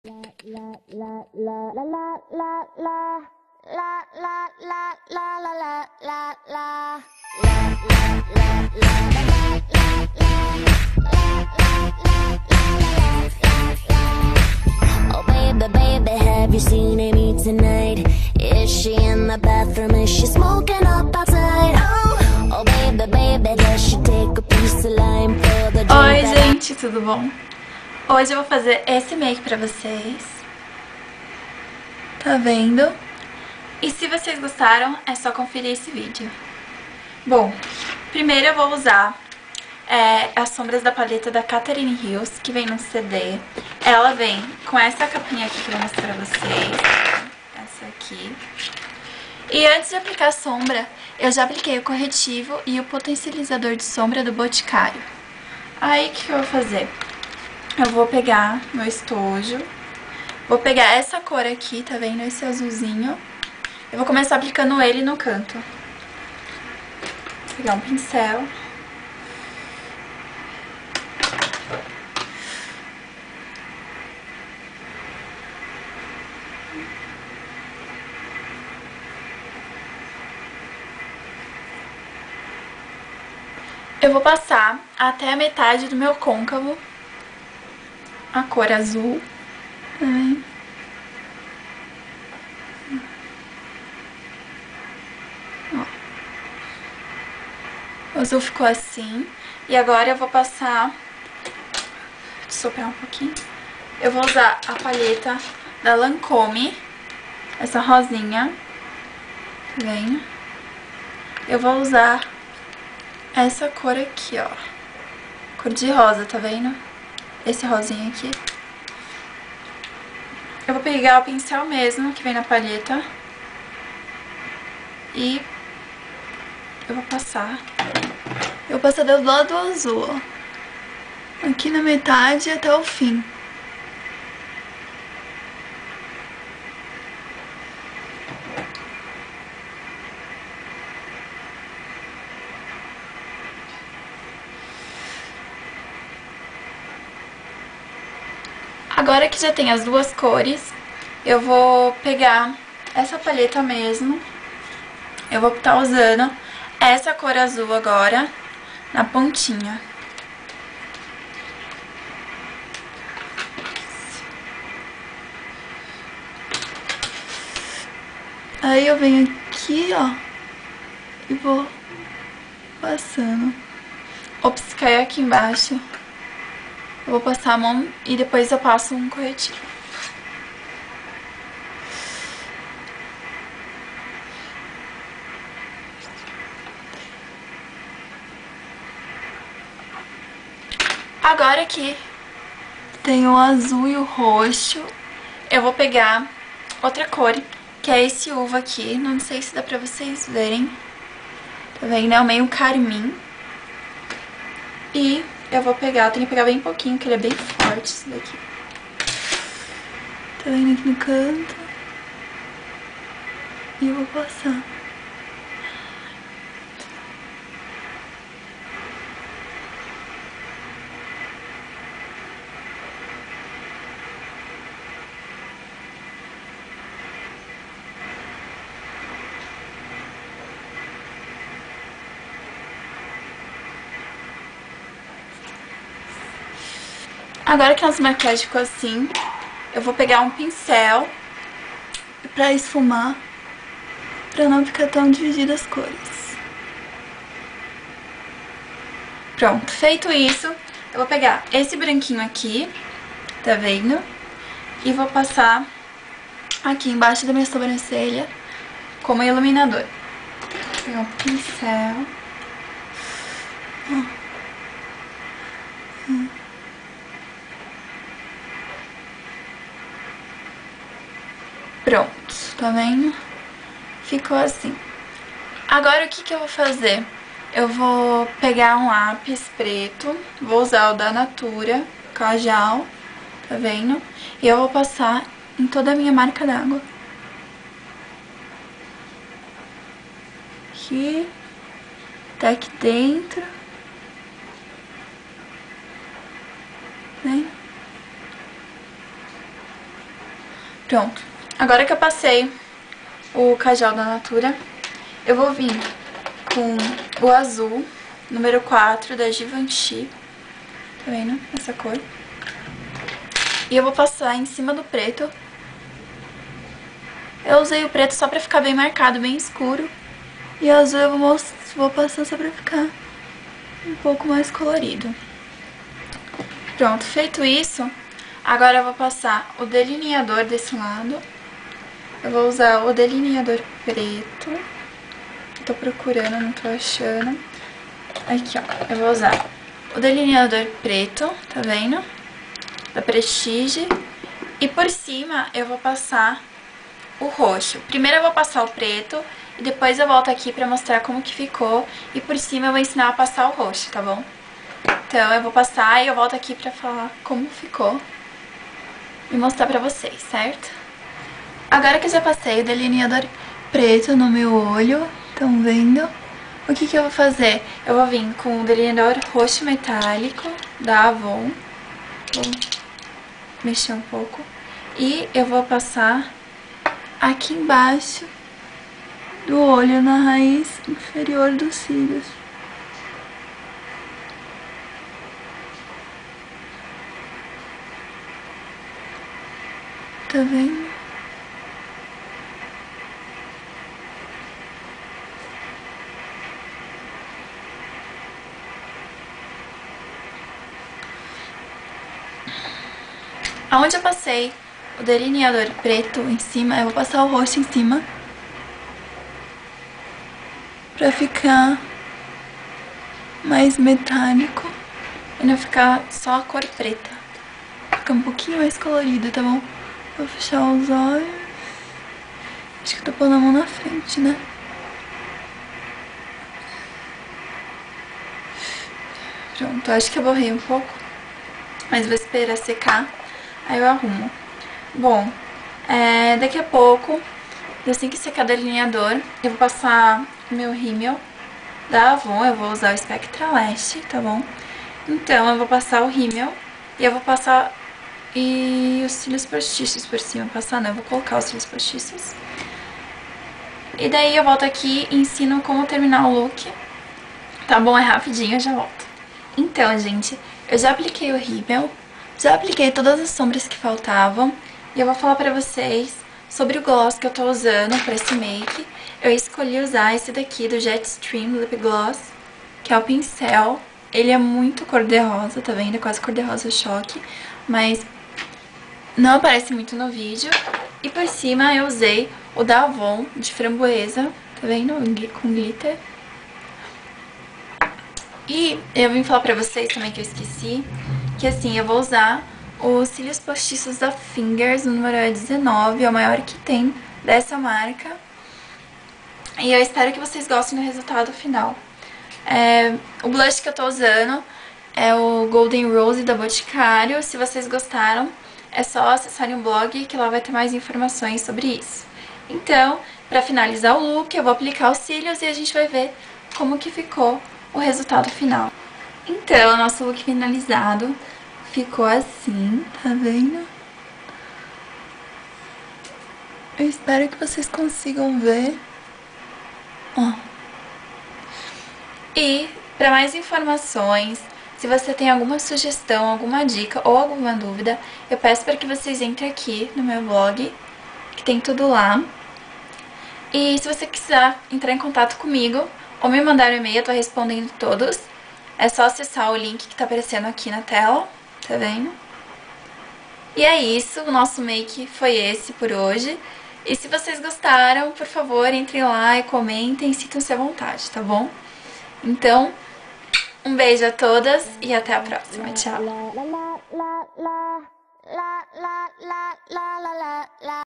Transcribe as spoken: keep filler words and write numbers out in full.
Oh baby, baby, have you seen Amy tonight? Is she in the bathroom? Is she smoking up outside? Oh, oh baby, baby, does she take a piece of lime for the drink? Oi gente, tudo bom? Hoje eu vou fazer esse make pra vocês. Tá vendo? E se vocês gostaram, é só conferir esse vídeo. Bom, primeiro eu vou usar é, as sombras da paleta da Catherine Hills, que vem no C D. Ela vem com essa capinha aqui que eu vou mostrar pra vocês. Essa aqui. E antes de aplicar a sombra, eu já apliquei o corretivo e o potencializador de sombra do Boticário. Aí, o que eu vou fazer? Eu vou pegar meu estojo, vou pegar essa cor aqui, tá vendo? Esse azulzinho. Eu vou começar aplicando ele no canto. Vou pegar um pincel. Eu vou passar até a metade do meu côncavo a cor azul. Hum. Ó. O azul ficou assim. E agora eu vou passar... Deixa eu soprar um pouquinho. Eu vou usar a paleta da Lancôme. Essa rosinha. Tá vendo? Eu vou usar essa cor aqui, ó. Cor de rosa, tá vendo? Esse rosinha aqui. Eu vou pegar o pincel mesmo, que vem na paleta. E eu vou passar. Eu vou passar do lado do azul, ó. Aqui na metade até o fim. Agora que já tem as duas cores, eu vou pegar essa paleta mesmo. Eu vou estar usando essa cor azul agora na pontinha. Aí eu venho aqui, ó, e vou passando. Ops, caiu aqui embaixo. Eu vou passar a mão e depois eu passo um corretivo. Agora que tem o azul e o roxo, eu vou pegar outra cor, que é esse uva aqui. Não sei se dá pra vocês verem. Tá vendo? É o meio carmim. E eu vou pegar, eu tenho que pegar bem pouquinho, que ele é bem forte, esse daqui. Tá vendo aqui no canto? E eu vou passar. Agora que a nossa maquiagem ficou assim, eu vou pegar um pincel pra esfumar, pra não ficar tão divididas as cores. Pronto, feito isso, eu vou pegar esse branquinho aqui, tá vendo? E vou passar aqui embaixo da minha sobrancelha como iluminador. Vou pegar um pincel. Ó. Hum. Pronto, tá vendo? Ficou assim. Agora o que que eu vou fazer? Eu vou pegar um lápis preto, vou usar o da Natura, Cajal, tá vendo? E eu vou passar em toda a minha marca d'água. Aqui, tá aqui dentro. Né? Pronto. Agora que eu passei o Kajal da Natura, eu vou vir com o azul, número quatro, da Givenchy. Tá vendo? Essa cor. E eu vou passar em cima do preto. Eu usei o preto só pra ficar bem marcado, bem escuro. E o azul eu vou, vou passar só pra ficar um pouco mais colorido. Pronto, feito isso, agora eu vou passar o delineador desse lado. Eu vou usar o delineador preto. Tô procurando, não tô achando. Aqui, ó. Eu vou usar o delineador preto, tá vendo? Da Prestige. E por cima eu vou passar o roxo. Primeiro eu vou passar o preto e depois eu volto aqui pra mostrar como que ficou. E por cima eu vou ensinar a passar o roxo, tá bom? Então eu vou passar e eu volto aqui pra falar como ficou e mostrar pra vocês, certo? Agora que eu já passei o delineador preto no meu olho, estão vendo? O que que eu vou fazer? Eu vou vir com o delineador roxo metálico da Avon. Vou mexer um pouco. E eu vou passar aqui embaixo do olho, na raiz inferior dos cílios. Tá vendo? Aonde eu passei o delineador preto em cima, eu vou passar o roxo em cima pra ficar mais metálico e não ficar só a cor preta. Fica um pouquinho mais colorido, tá bom? Vou fechar os olhos. Acho que eu tô pondo a mão na frente, né? Pronto, acho que eu borrei um pouco, mas vou esperar secar, aí eu arrumo. Bom, é, daqui a pouco, assim que secar o delineador, eu vou passar o meu rímel da Avon. Eu vou usar o Spectra Lash, tá bom? Então eu vou passar o rímel e eu vou passar e os cílios postiços por cima. Passar não, eu vou colocar os cílios postiços. E daí eu volto aqui e ensino como terminar o look. Tá bom? É rapidinho, eu já volto. Então, gente, eu já apliquei o rímel, já apliquei todas as sombras que faltavam. E eu vou falar pra vocês sobre o gloss que eu tô usando pra esse make. Eu escolhi usar esse daqui do Jetstream Lip Gloss, que é o pincel. Ele é muito cor-de-rosa, tá vendo? É quase cor-de-rosa choque, mas não aparece muito no vídeo. E por cima eu usei o da Avon, de framboesa, tá vendo? Com glitter. E eu vim falar pra vocês também que eu esqueci, que assim, eu vou usar os cílios postiços da Fingers, o número é dezenove, é o maior que tem dessa marca. E eu espero que vocês gostem do resultado final. É, o blush que eu tô usando é o Golden Rose da Boticário. Se vocês gostaram, é só acessarem o blog que lá vai ter mais informações sobre isso. Então, pra finalizar o look, eu vou aplicar os cílios e a gente vai ver como que ficou o resultado final. Então, nosso look finalizado ficou assim, tá vendo? Eu espero que vocês consigam ver. Ó. E, para mais informações, se você tem alguma sugestão, alguma dica ou alguma dúvida, eu peço para que vocês entrem aqui no meu blog, que tem tudo lá. E se você quiser entrar em contato comigo ou me mandar um e-mail, eu tô respondendo todos. É só acessar o link que tá aparecendo aqui na tela, tá vendo? E é isso, o nosso make foi esse por hoje. E se vocês gostaram, por favor, entrem lá e comentem, sintam-se à vontade, tá bom? Então, um beijo a todas e até a próxima. Tchau!